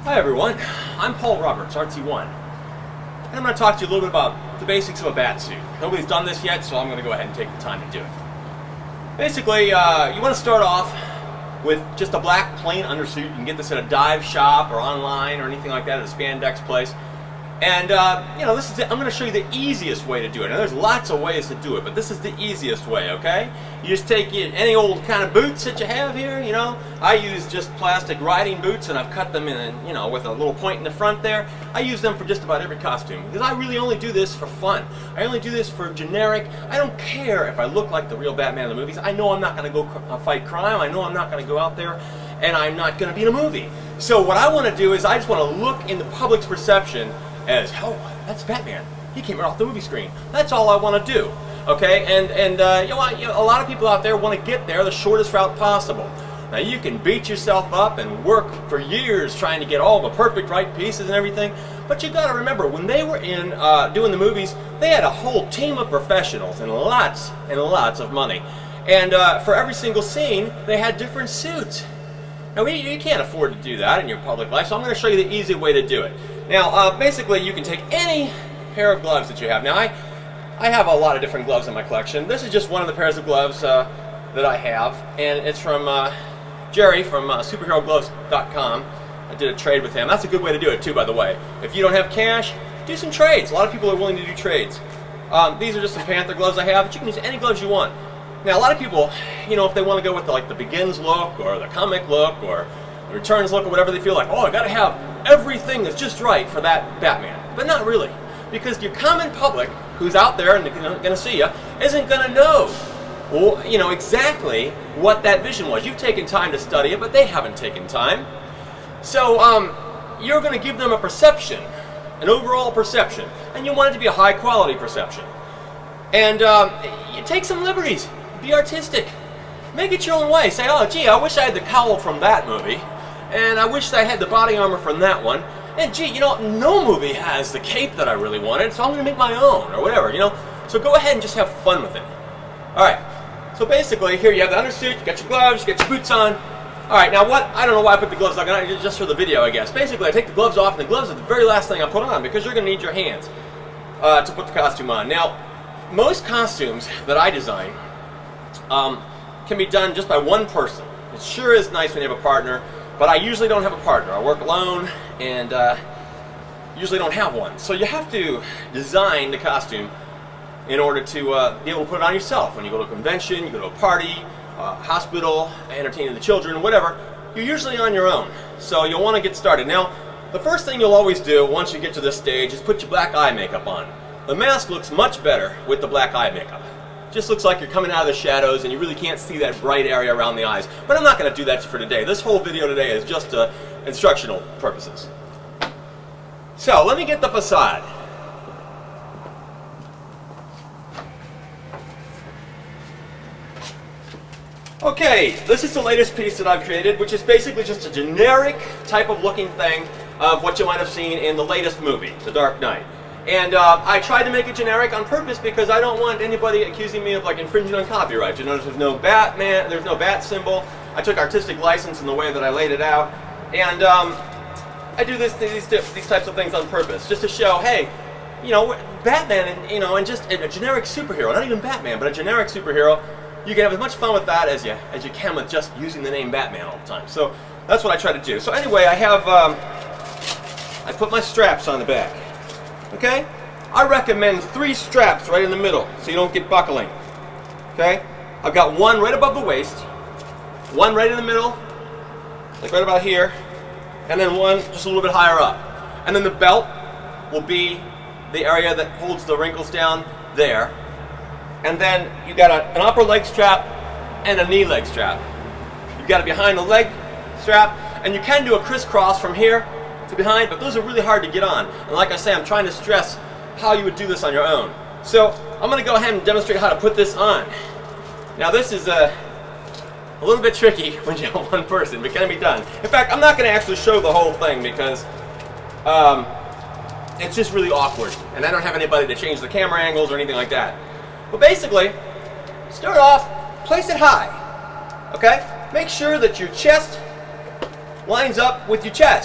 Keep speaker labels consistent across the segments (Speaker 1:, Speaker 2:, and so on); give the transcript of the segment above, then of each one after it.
Speaker 1: Hi everyone, I'm Paul Roberts, artsee1, and I'm going to talk to you a little bit about the basics of a bat suit. Nobody's done this yet, so I'm going to go ahead and take the time to do it. Basically, you want to start off with just a black plain undersuit. You can get this at a dive shop or online or anything like that at a spandex place. And this is it. I'm going to show you the easiest way to do it. Now, there's lots of ways to do it, but this is the easiest way, okay? You just take any old kind of boots that you have here, I use just plastic riding boots, and I've cut them in, with a little point in the front there. I use them for just about every costume, because I really only do this for fun. I only do this for generic. I don't care if I look like the real Batman in the movies. I know I'm not going to go fight crime. I know I'm not going to go out there, and I'm not going to be in a movie. So what I want to do is I just want to look in the public's perception as, oh, that's Batman. He came right off the movie screen. That's all I want to do, okay? And a lot of people out there want to get there the shortest route possible. Now, you can beat yourself up and work for years trying to get all the perfect right pieces and everything, but you got to remember, when they were in doing the movies, they had a whole team of professionals and lots of money. And for every single scene, they had different suits. Now, you can't afford to do that in your public life, so I'm going to show you the easy way to do it. Now, basically, you can take any pair of gloves that you have. Now, I have a lot of different gloves in my collection. This is just one of the pairs of gloves that I have, and it's from Jerry from superherogloves.com. I did a trade with him. That's a good way to do it, too, by the way. If you don't have cash, do some trades. A lot of people are willing to do trades. These are just some Panther gloves I have, but you can use any gloves you want. Now, a lot of people, if they want to go with the Begins look, or the comic look, or the Returns look, or whatever they feel like, oh, I got to have everything that's just right for that Batman. But not really, because your common public, who's out there and going to see you, isn't going to know, exactly what that vision was. You've taken time to study it, but they haven't taken time. So, you're going to give them a perception, an overall perception, and you want it to be a high-quality perception. And you take some liberties. Be artistic. Make it your own way. Say, oh, gee, I wish I had the cowl from that movie, and I wish I had the body armor from that one, and gee, no movie has the cape that I really wanted, so I'm going to make my own, or whatever, So go ahead and just have fun with it. Alright, so basically, here you have the undersuit, you got your gloves, you got your boots on. Alright, now what, I don't know why I put the gloves on, just for the video, I guess. Basically, I take the gloves off, and the gloves are the very last thing I put on, because you're going to need your hands to put the costume on. Now, most costumes that I design can be done just by one person. It sure is nice when you have a partner, but I usually don't have a partner. I work alone and usually don't have one. So you have to design the costume in order to be able to put it on yourself. When you go to a convention, you go to a party, hospital, entertaining the children, whatever, you're usually on your own. So you'll want to get started. Now, the first thing you'll always do once you get to this stage is put your black eye makeup on. The mask looks much better with the black eye makeup. Just looks like you're coming out of the shadows and you really can't see that bright area around the eyes. But I'm not going to do that for today. This whole video today is just instructional purposes. So, let me get the facade. Okay, this is the latest piece that I've created, which is basically just a generic type of looking thing of what you might have seen in the latest movie, The Dark Knight. And I tried to make it generic on purpose because I don't want anybody accusing me of infringing on copyright. You notice there's no Batman, there's no bat symbol. I took artistic license in the way that I laid it out, and I do these types of things on purpose just to show, hey, Batman, and just a generic superhero, not even Batman, but a generic superhero. You can have as much fun with that as you can with just using the name Batman all the time. So that's what I try to do. So anyway, I have I put my straps on the back. Okay? I recommend 3 straps right in the middle so you don't get buckling. Okay? I've got one right above the waist, one right in the middle, like right about here, and then one just a little bit higher up. And then the belt will be the area that holds the wrinkles down there. And then you've got an upper leg strap and a knee leg strap. You've got a behind the leg strap, and you can do a crisscross from here to behind, but those are really hard to get on. And like I say, I'm trying to stress how you would do this on your own. So I'm going to go ahead and demonstrate how to put this on. Now this is a little bit tricky when you have one person, but can be done. In fact, I'm not going to actually show the whole thing because it's just really awkward, and I don't have anybody to change the camera angles or anything like that. But basically, start off, place it high, okay? Make sure that your chest lines up with your chest.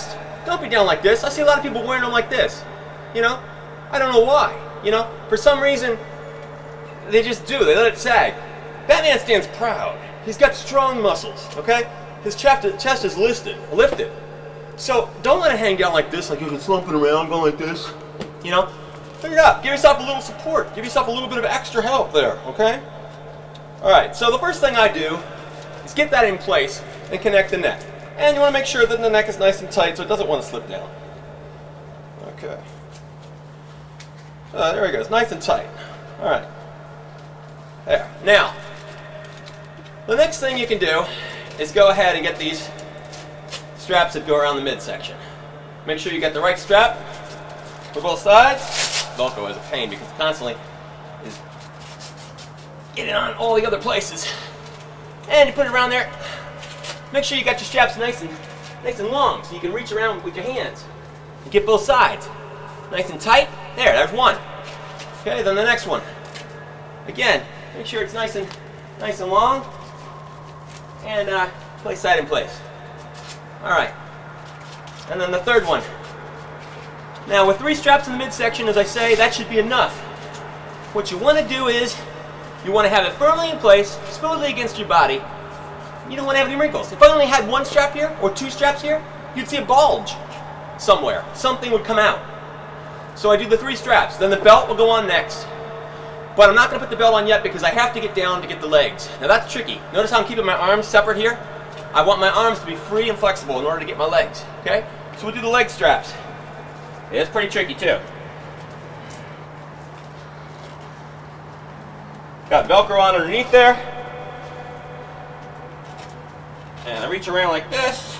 Speaker 1: don't be down like this. I see a lot of people wearing them like this. You know, I don't know why. You know, for some reason, they just do. They let it sag. Batman stands proud. He's got strong muscles, okay? His chest is lifted. So don't let it hang down like this, like you're slumping around, going like this. You know, pick it up. Give yourself a little support. Give yourself a little bit of extra help there, okay? All right, so the first thing I do is get that in place and connect the neck. And you want to make sure that the neck is nice and tight so it doesn't want to slip down. Okay. There we go. It's nice and tight. All right. There. Now, the next thing you can do is go ahead and get these straps that go around the midsection. Make sure you get the right strap for both sides. Velcro is a pain because it constantly is getting on all the other places. And you put it around there. Make sure you got your straps nice and long so you can reach around with your hands. You get both sides. Nice and tight. There's one. Okay, then the next one. Again, make sure it's nice and long. And place that in place. Alright. And then the third one. Now with 3 straps in the midsection, as I say, that should be enough. What you want to do is, you want to have it firmly in place, smoothly against your body. You don't want to have any wrinkles. If I only had 1 strap here, or 2 straps here, you'd see a bulge somewhere. Something would come out. So I do the 3 straps. Then the belt will go on next. But I'm not going to put the belt on yet because I have to get down to get the legs. Now that's tricky. Notice how I'm keeping my arms separate here? I want my arms to be free and flexible in order to get my legs. Okay? So we'll do the leg straps. It's pretty tricky too. Got Velcro on underneath there. And I reach around like this.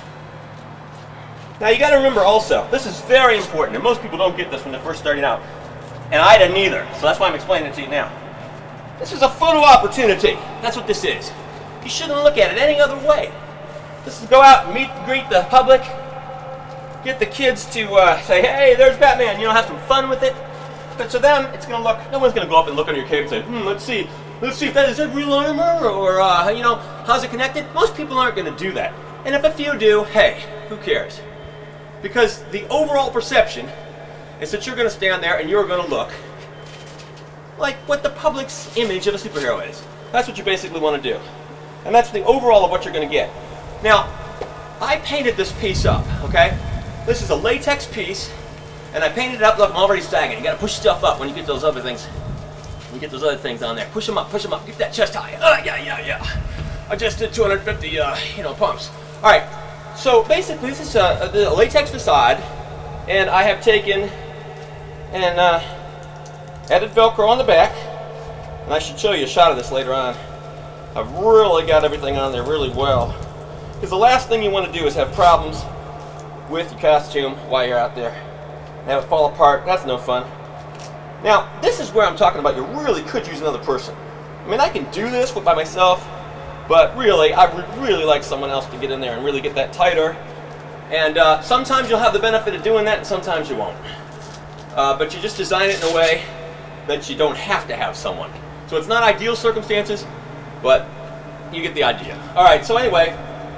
Speaker 1: Now you got to remember also, this is very important, and most people don't get this when they're first starting out. And I didn't either, so that's why I'm explaining it to you now. This is a photo opportunity. That's what this is. You shouldn't look at it any other way. This is go out and meet and greet the public, get the kids to say, hey, there's Batman, you know, have some fun with it. But to them, it's going to look, no one's going to go up and look under your cape and say, let's see if that is real armor, or, you know, how's it connected? Most people aren't going to do that. And if a few do, hey, who cares? Because the overall perception is that you're going to stand there and you're going to look like what the public's image of a superhero is. That's what you basically want to do. And that's the overall of what you're going to get. Now, I painted this piece up, okay? This is a latex piece, and I painted it up. Look, I'm already sagging. You got to push stuff up when you get those other things. When you get those other things on there. Push them up, get that chest high. Yeah. I just did 250, you know, pumps. All right. So basically, this is a latex facade, and I have taken and added Velcro on the back, and I should show you a shot of this later on. I've really got everything on there really well, because the last thing you want to do is have problems with your costume while you're out there. Have it fall apart. That's no fun. Now, this is where I'm talking about you really could use another person. I mean, I can do this by myself, but really, I would really like someone else to get in there and really get that tighter. And sometimes you'll have the benefit of doing that, and sometimes you won't. But you just design it in a way that you don't have to have someone. So it's not ideal circumstances, but you get the idea. All right, so anyway,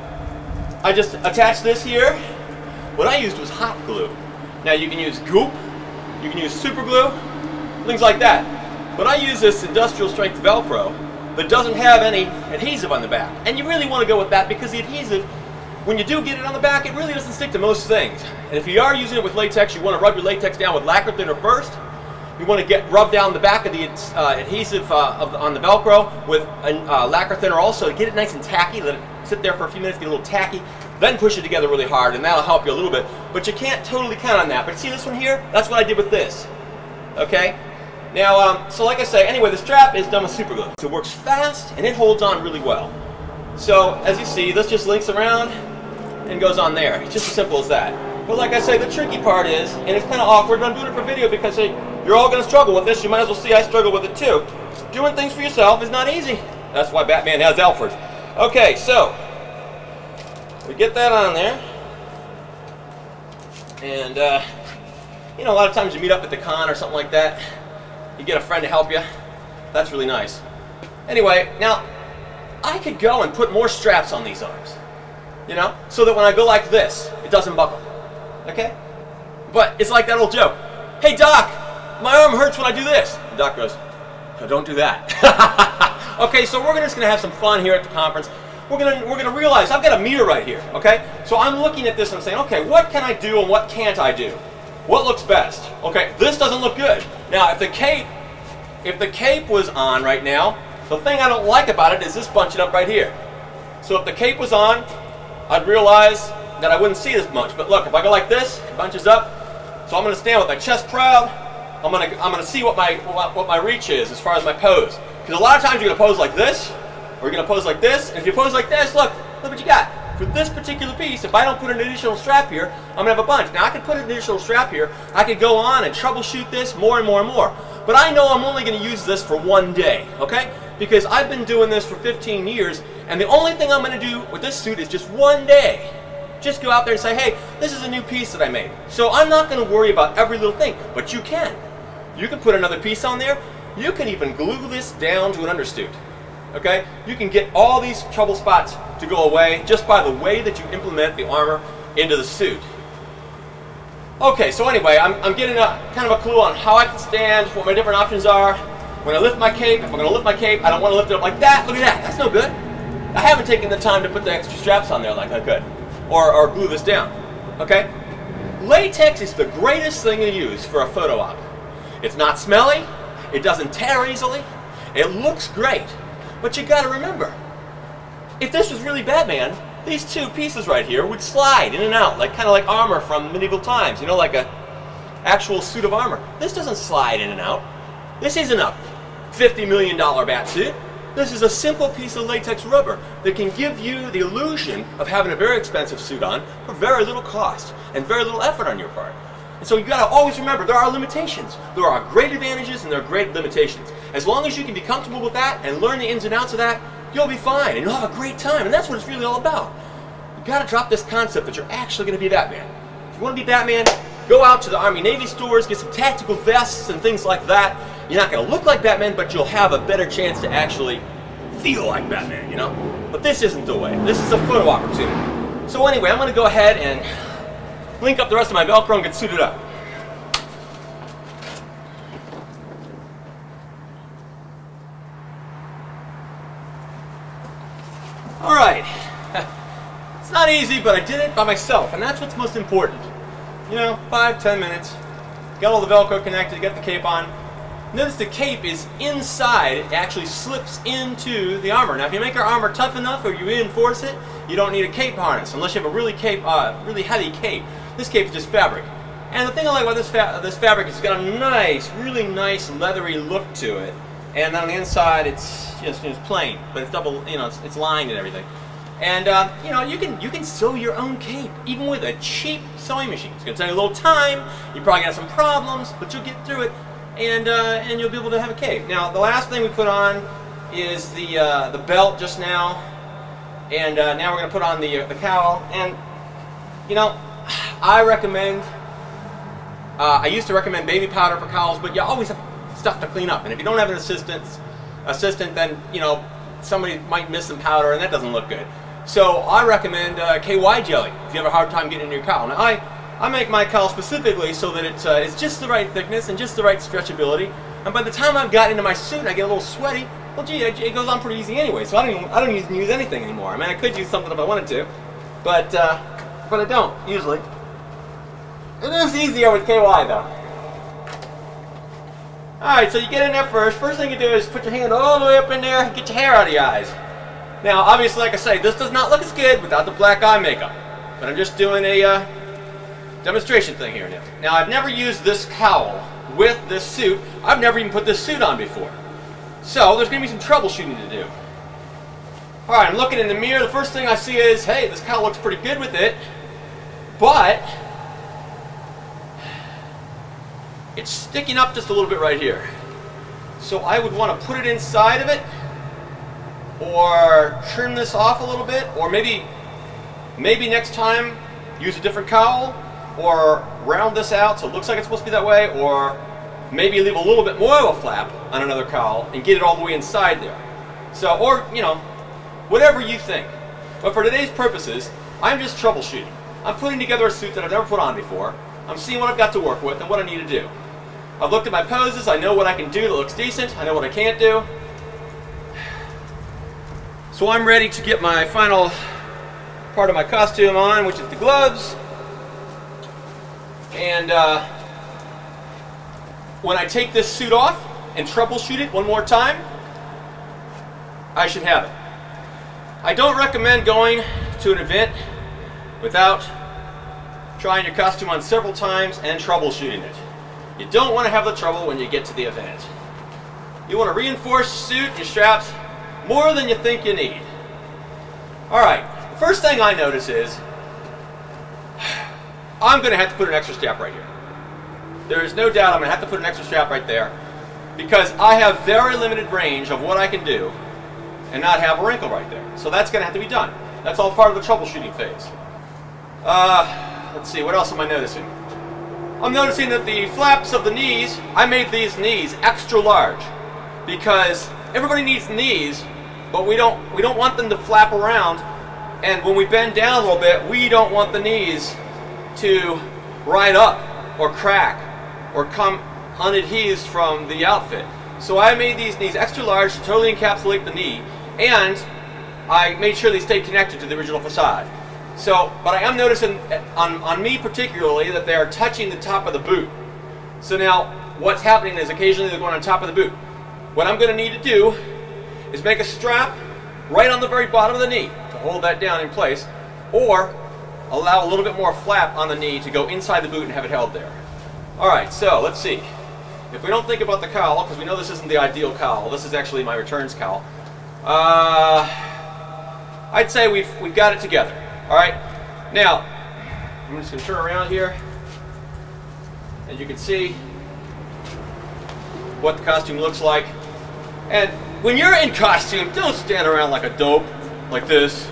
Speaker 1: I just attached this here. What I used was hot glue. Now you can use goop, you can use super glue, things like that. But I use this industrial strength Velcro that doesn't have any adhesive on the back. And you really want to go with that because the adhesive, when you do get it on the back, it really doesn't stick to most things. And if you are using it with latex, you want to rub your latex down with lacquer thinner first. You want to rub down the back of the adhesive on the Velcro with lacquer thinner also to get it nice and tacky. Let it sit there for a few minutes, get a little tacky. Then push it together really hard, and that'll help you a little bit. But you can't totally count on that. But see this one here? That's what I did with this. Okay? Now, so like I say, anyway, the strap is done with super glue. So it works fast, and it holds on really well. So, as you see, this just links around and goes on there. It's just as simple as that. But like I say, the tricky part is, and it's kind of awkward, but I'm doing it for video because, hey, you're all going to struggle with this. You might as well see I struggle with it too. Doing things for yourself is not easy. That's why Batman has Alfred. Okay, so we get that on there. And, you know, a lot of times you meet up at the con or something like that. You get a friend to help you. That's really nice. Anyway, now, I could go and put more straps on these arms. You know, so that when I go like this, it doesn't buckle. okay? But it's like that old joke. Hey, Doc, my arm hurts when I do this. The doc goes, oh, don't do that. Okay, so we're just going to have some fun here at the conference. We're gonna realize I've got a meter right here, okay? So I'm looking at this and I'm saying, okay, what can I do and what can't I do? What looks best? Okay, this doesn't look good. Now, if the cape was on right now, the thing I don't like about it is this bunching up right here. So if the cape was on, I'd realize that I wouldn't see it as much. But look, if I go like this, it bunches up. So I'm gonna stand with my chest proud. I'm gonna see what my reach is as far as my pose. Because a lot of times you're gonna pose like this, or you're going to pose like this, and if you pose like this, look what you got. For this particular piece, if I don't put an additional strap here, I'm going to have a bunch. Now I could put an additional strap here, I could go on and troubleshoot this more and more and more. But I know I'm only going to use this for one day, okay? Because I've been doing this for 15 years, and the only thing I'm going to do with this suit is just one day. Just go out there and say, hey, this is a new piece that I made. So I'm not going to worry about every little thing, but you can. You can put another piece on there. You can even glue this down to an undersuit. Okay, you can get all these trouble spots to go away just by the way that you implement the armor into the suit. Okay, so anyway, I'm getting kind of a clue on how I can stand, what my different options are. When I lift my cape, if I'm going to lift my cape, I don't want to lift it up like that. Look at that, that's no good. I haven't taken the time to put the extra straps on there like I could, or glue this down. Okay, latex is the greatest thing to use for a photo op. It's not smelly, it doesn't tear easily, it looks great. But you got to remember, if this was really Batman, these two pieces right here would slide in and out, like kind of like armor from medieval times, you know, like a actual suit of armor. This doesn't slide in and out. This isn't a $50 million bat suit. This is a simple piece of latex rubber that can give you the illusion of having a very expensive suit on for very little cost and very little effort on your part. And so you've got to always remember, there are limitations. There are great advantages and there are great limitations. As long as you can be comfortable with that and learn the ins and outs of that, you'll be fine and you'll have a great time. And that's what it's really all about. You've got to drop this concept that you're actually going to be Batman. If you want to be Batman, go out to the Army Navy stores, get some tactical vests and things like that. You're not going to look like Batman, but you'll have a better chance to actually feel like Batman, you know? But this isn't the way. This is a photo opportunity. So anyway, I'm going to go ahead and link up the rest of my Velcro and get suited up. Alright, it's not easy, but I did it by myself, and that's what's most important. You know, 5-10 minutes, got all the Velcro connected, got the cape on. Notice the cape is inside, it actually slips into the armor. Now if you make your armor tough enough or you reinforce it, you don't need a cape harness, unless you have a really heavy cape. This cape is just fabric. And the thing I like about this fabric is it's got a nice, really nice leathery look to it. And then on the inside it's just plain, but it's double, you know, it's lined and everything. And you know, you can sew your own cape, even with a cheap sewing machine. It's gonna take a little time. You probably got some problems, but you'll get through it, and you'll be able to have a cape. Now, the last thing we put on is the belt just now, and now we're gonna put on the cowl. And you know, I recommend. I used to recommend baby powder for cowls, but you always have stuff to clean up. And if you don't have an assistant, then you know somebody might miss some powder, and that doesn't look good. So I recommend KY jelly if you have a hard time getting into your cowl. Now I make my cowl specifically so that it's just the right thickness and just the right stretchability. And by the time I've gotten into my suit and I get a little sweaty, well, gee, it goes on pretty easy anyway. So I don't even use anything anymore. I mean, I could use something if I wanted to, but I don't usually. It is easier with KY though. Alright, so you get in there first. First thing you do is put your hand all the way up in there and get your hair out of your eyes. Now, obviously, like I say, this does not look as good without the black eye makeup. But I'm just doing a demonstration thing here now. Now, I've never used this cowl with this suit. I've never even put this suit on before. So, there's going to be some troubleshooting to do. Alright, I'm looking in the mirror. The first thing I see is, hey, this cowl looks pretty good with it. But it's sticking up just a little bit right here. So I would want to put it inside of it, or trim this off a little bit, or maybe next time use a different cowl, or round this out so it looks like it's supposed to be that way, or maybe leave a little bit more of a flap on another cowl and get it all the way inside there. So, or, you know, whatever you think. But for today's purposes, I'm just troubleshooting. I'm putting together a suit that I've never put on before. I'm seeing what I've got to work with and what I need to do. I've looked at my poses, I know what I can do that looks decent, I know what I can't do. So I'm ready to get my final part of my costume on, which is the gloves. And when I take this suit off and troubleshoot it one more time, I should have it. I don't recommend going to an event without trying your costume on several times and troubleshooting it. You don't want to have the trouble when you get to the event. You want to reinforce your suit and your straps more than you think you need. Alright, the first thing I notice is I'm going to have to put an extra strap right here. There is no doubt I'm going to have to put an extra strap right there because I have very limited range of what I can do and not have a wrinkle right there. So that's going to have to be done. That's all part of the troubleshooting phase. Let's see, what else am I noticing? I'm noticing that the flaps of the knees, I made these knees extra large because everybody needs knees, but we don't want them to flap around, and when we bend down a little bit, we don't want the knees to ride up or crack or come unadhesed from the outfit. So I made these knees extra large to totally encapsulate the knee, and I made sure they stayed connected to the original facade. So, but I am noticing on me particularly that they are touching the top of the boot. So now what's happening is occasionally they're going on top of the boot. What I'm going to need to do is make a strap right on the very bottom of the knee to hold that down in place, or allow a little bit more flap on the knee to go inside the boot and have it held there. Alright, so let's see. If we don't think about the cowl, because we know this isn't the ideal cowl, this is actually my returns cowl, I'd say we've got it together. Alright, now I'm just going to turn around here and you can see what the costume looks like. And when you're in costume, don't stand around like a dope, like this.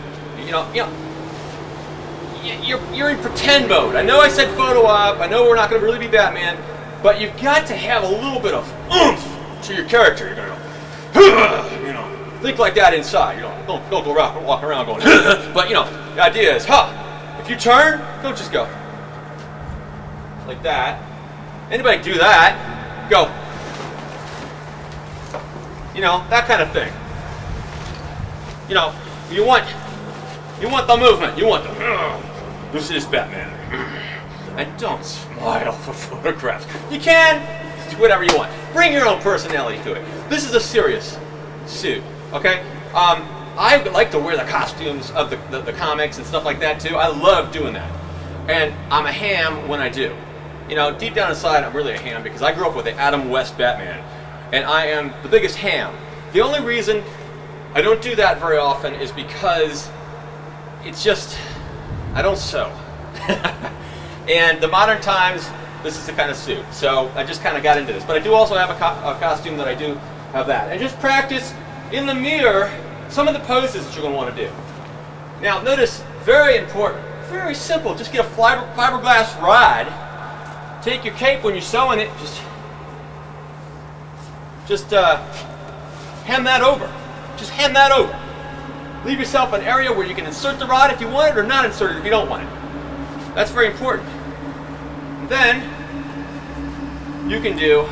Speaker 1: You're in pretend mode. I know I said photo op, I know we're not going to really be Batman, but you've got to have a little bit of oomph to your character. You're going to go, think like that inside. Don't go around, walk around going, but the idea is, if you turn, don't just go like that. Anybody do that? Go. That kind of thing. You want the movement. You want the, this is Batman. And don't smile for photographs. You can do whatever you want. Bring your own personality to it. This is a serious suit, okay? I like to wear the costumes of the comics and stuff like that too. I love doing that. And I'm a ham when I do. Deep down inside, I'm really a ham because I grew up with the Adam West Batman. And I am the biggest ham. The only reason I don't do that very often is because it's just, I don't sew. And the modern times, this is the kind of suit. So I just kind of got into this. But I do also have a costume that I do have that. And just practice in the mirror some of the poses that you're going to want to do. Now notice, very important, very simple, just get a fiberglass rod, take your cape when you're sewing it, just hem that over. Just hem that over. Leave yourself an area where you can insert the rod if you want it or not insert it if you don't want it. That's very important. And then you can do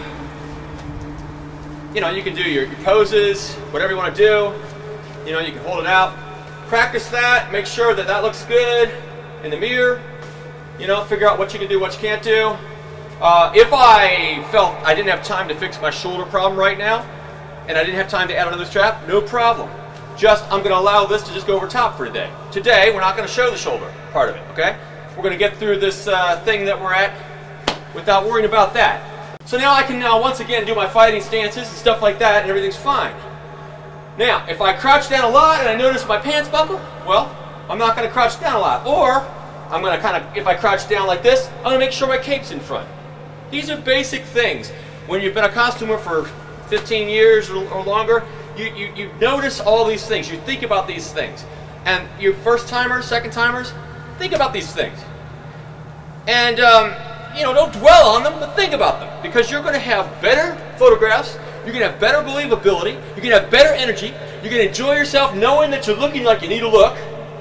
Speaker 1: your poses, whatever you want to do. You can hold it out. Practice that. Make sure that that looks good in the mirror. Figure out what you can do, what you can't do. If I felt I didn't have time to fix my shoulder problem right now, and I didn't have time to add another strap, no problem. I'm going to allow this to just go over top for today. Today, we're not going to show the shoulder part of it, okay? We're going to get through this thing that we're at without worrying about that. So now I can once again do my fighting stances and stuff like that, and everything's fine. Now, if I crouch down a lot and I notice my pants buckle, well, I'm not going to crouch down a lot. Or, I'm going to if I crouch down like this, I'm going to make sure my cape's in front. These are basic things. When you've been a costumer for 15 years or longer, you notice all these things. You think about these things. And your first timers, second timers, think about these things. And, don't dwell on them, but think about them. Because you're going to have better photographs, you're going to have better believability, you're going to have better energy, you're going to enjoy yourself knowing that you're looking like you need to look,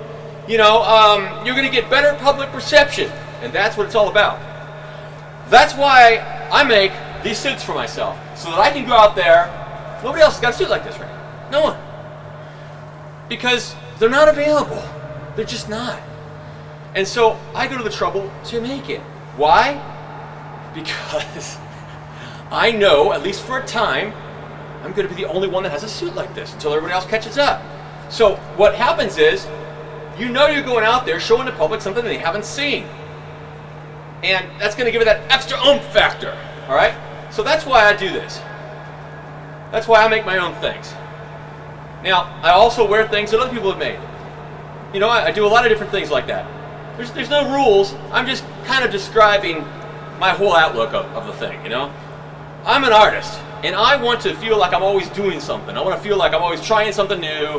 Speaker 1: you're going to get better public perception, and that's what it's all about. That's why I make these suits for myself, so that I can go out there. Nobody else has got a suit like this right now. No one. Because they're not available. They're just not. And so I go to the trouble to make it. Why? Because I know, at least for a time, I'm going to be the only one that has a suit like this until everybody else catches up. So what happens is, you're going out there showing the public something they haven't seen. And that's going to give it that extra oomph factor. All right? So that's why I do this. That's why I make my own things. Now, I also wear things that other people have made. I do a lot of different things like that. There's no rules. I'm just kind of describing my whole outlook of the thing, I'm an artist, and I want to feel like I'm always doing something. I want to feel like I'm always trying something new,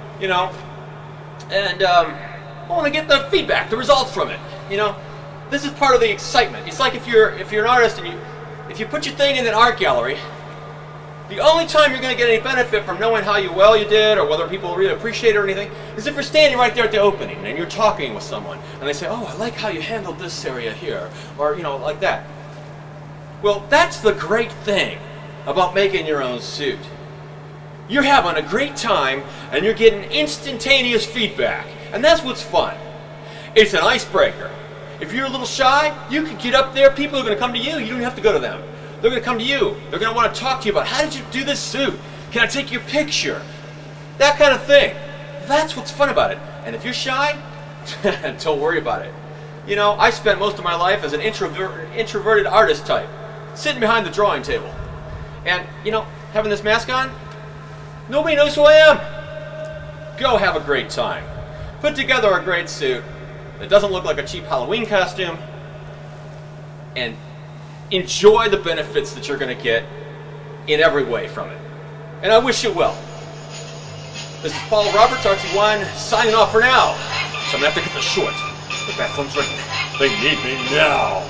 Speaker 1: and I want to get the feedback, the results from it, This is part of the excitement. It's like if you're an artist and if you put your thing in an art gallery, the only time you're going to get any benefit from knowing how well you did or whether people really appreciate it or anything is if you're standing right there at the opening and you're talking with someone and they say, oh, I like how you handled this area here, or like that. Well, that's the great thing about making your own suit. You're having a great time and you're getting instantaneous feedback, and that's what's fun. It's an icebreaker. If you're a little shy, you can get up there, people are going to come to you, you don't have to go to them. They're going to come to you. They're going to want to talk to you about, how did you do this suit? Can I take your picture? That kind of thing. That's what's fun about it. And if you're shy, don't worry about it. I spent most of my life as an introverted artist type, sitting behind the drawing table. And, having this mask on, nobody knows who I am. Go have a great time. Put together a great suit that doesn't look like a cheap Halloween costume, and enjoy the benefits that you're going to get in every way from it. And I wish you well. This is Paul Roberts, artsee1, signing off for now. So I'm going to have to cut this short. The bathroom's ready. They need me now.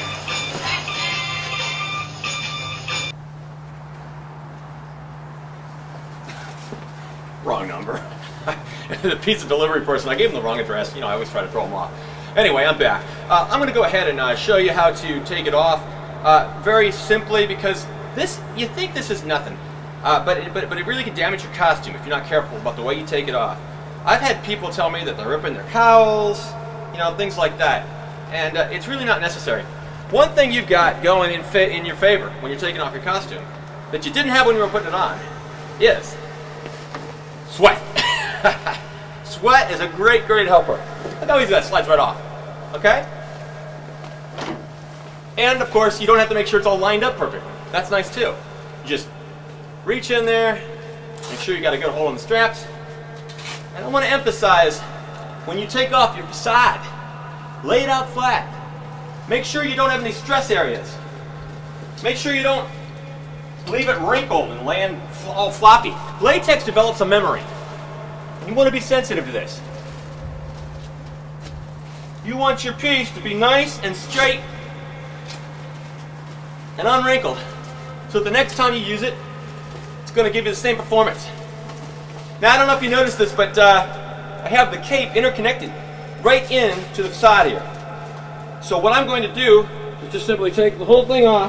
Speaker 1: Wrong number. The pizza delivery person, I gave him the wrong address. I always try to throw them off. Anyway, I'm back. I'm going to go ahead and show you how to take it off. Very simply, because you think this is nothing, but it really can damage your costume if you're not careful about the way you take it off. I've had people tell me that they're ripping their cowls, things like that, and it's really not necessary. One thing you've got going in your favor when you're taking off your costume that you didn't have when you were putting it on is sweat. Sweat is a great helper. Look how easy that slides right off. Okay? And of course, you don't have to make sure it's all lined up perfectly. That's nice too. You just reach in there, make sure you got a good hold on the straps. And I want to emphasize, when you take off your facade, lay it out flat. Make sure you don't have any stress areas. Make sure you don't leave it wrinkled and land all floppy. Latex develops a memory. You want to be sensitive to this. You want your piece to be nice and straight and unwrinkled, so that the next time you use it, it's going to give you the same performance. Now, I don't know if you noticed this, but I have the cape interconnected right into the facade here. So what I'm going to do is just simply take the whole thing off,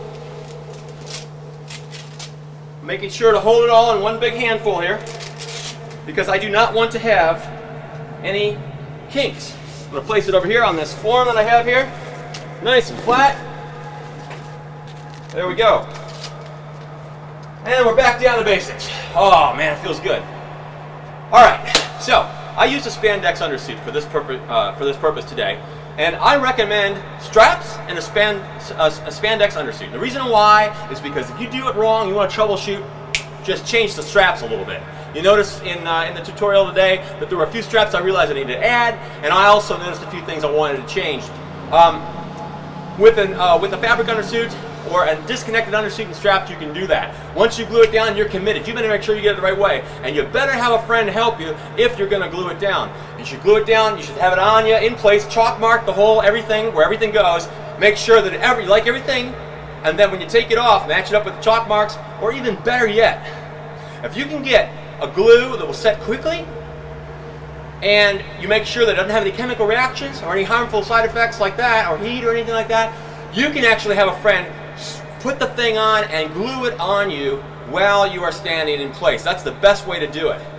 Speaker 1: making sure to hold it all in one big handful here, because I do not want to have any kinks. I'm going to place it over here on this form that I have here, nice and flat. There we go. And we're back down to basics. Oh man, it feels good. Alright, so I used a spandex undersuit for this purpose today, and I recommend straps and a spandex undersuit. The reason why is because if you do it wrong, you want to troubleshoot, just change the straps a little bit. You notice in the tutorial today that there were a few straps I realized I needed to add, and I also noticed a few things I wanted to change. With a fabric undersuit or a disconnected undersuit and straps, you can do that. Once you glue it down, you're committed. You better make sure you get it the right way, and you better have a friend help you if you're going to glue it down. You should glue it down. You should have it on you in place, chalk mark the hole, everything where everything goes. Make sure that you like everything, and then when you take it off, match it up with the chalk marks, or even better yet, if you can get a glue that will set quickly, and you make sure that it doesn't have any chemical reactions or any harmful side effects like that, or heat or anything like that, you can actually have a friend put the thing on and glue it on you while you are standing in place. That's the best way to do it.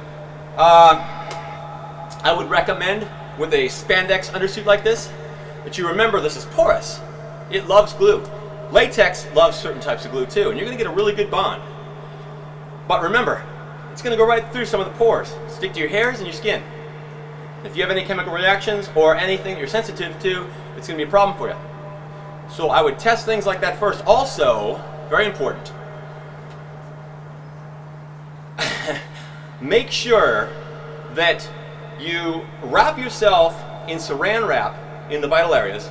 Speaker 1: I would recommend with a spandex undersuit like this that you remember this is porous. It loves glue. Latex loves certain types of glue too, and you're going to get a really good bond. But remember, it's going to go right through some of the pores, stick to your hairs and your skin. If you have any chemical reactions or anything you're sensitive to, it's going to be a problem for you. So I would test things like that first. Also, very important, make sure that you wrap yourself in saran wrap in the vital areas,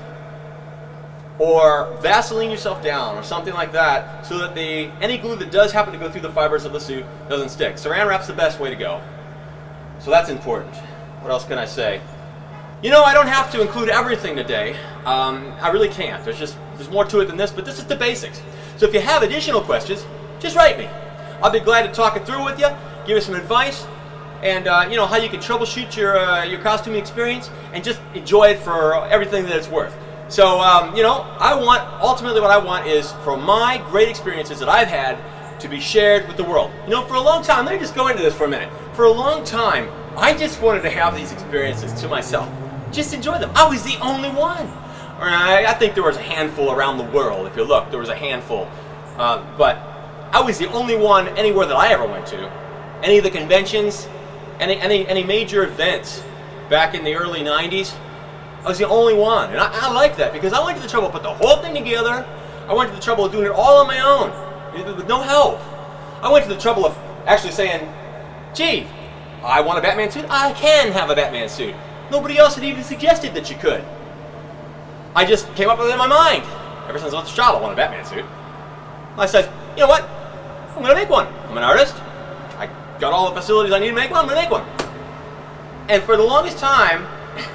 Speaker 1: or Vaseline yourself down or something like that, so that any glue that does happen to go through the fibers of the suit doesn't stick. Saran wrap's the best way to go. So that's important. What else can I say? You know, I don't have to include everything today. I really can't. There's more to it than this, but this is the basics. So if you have additional questions, just write me. I'll be glad to talk it through with you, give you some advice, and you know, how you can troubleshoot your costuming experience and just enjoy it for everything that it's worth. So you know, ultimately what I want is for my great experiences that I've had to be shared with the world. You know, for a long time, let me just go into this for a minute. For a long time, I just wanted to have these experiences to myself. Just enjoy them. I was the only one. Or I think there was a handful around the world. If you look, there was a handful. But I was the only one anywhere that I ever went to. Any of the conventions, any major events back in the early 90s, I was the only one. And I like that because I went to the trouble to put the whole thing together. I went to the trouble of doing it all on my own, with no help. I went to the trouble of actually saying, gee, I want a Batman suit. I can have a Batman suit. Nobody else had even suggested that you could. I just came up with it in my mind. Ever since I was a child, I want a Batman suit. I said, you know what? I'm going to make one. I'm an artist. I got all the facilities I need to make one. I'm going to make one. And for the longest time,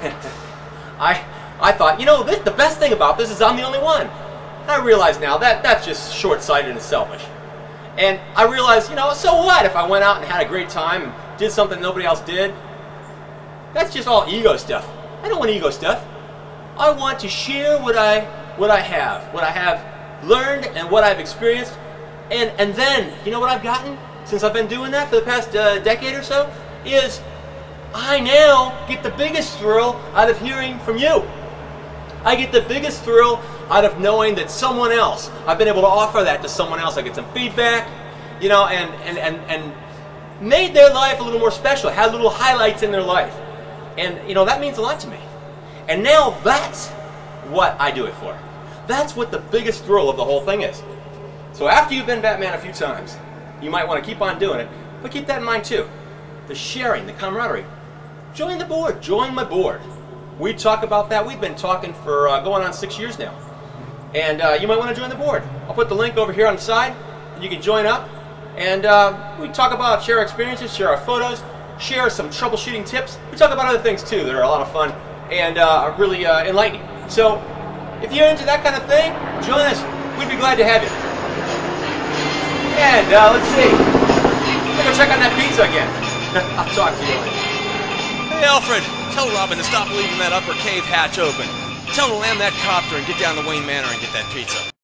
Speaker 1: I thought, you know, the best thing about this is I'm the only one. And I realize now that that's just short-sighted and selfish. And I realized, you know, so what if I went out and had a great time and did something nobody else did? That's just all ego stuff. I don't want ego stuff. I want to share what I have learned and what I've experienced, and then, you know what I've gotten since I've been doing that for the past decade or so, is I now get the biggest thrill out of hearing from you. I get the biggest thrill out of knowing that someone else, I've been able to offer that to someone else. I get some feedback, you know, and made their life a little more special, had little highlights in their life. And, you know, that means a lot to me. And now that's what I do it for. That's what the biggest thrill of the whole thing is. So after you've been Batman a few times, you might want to keep on doing it, but keep that in mind too. The sharing, the camaraderie. Join the board. Join my board. We talk about that. We've been talking for going on 6 years now. And you might want to join the board. I'll put the link over here on the side, and you can join up. And we talk about, share our experiences, share our photos, share some troubleshooting tips. We talk about other things too that are a lot of fun and are really enlightening. So if you're into that kind of thing, join us. We'd be glad to have you. And let's see. I'm going to check on that pizza again. I'll talk to you later.
Speaker 2: Hey Alfred, tell Robin to stop leaving that upper cave hatch open. Tell him to land that copter and get down to Wayne Manor and get that pizza.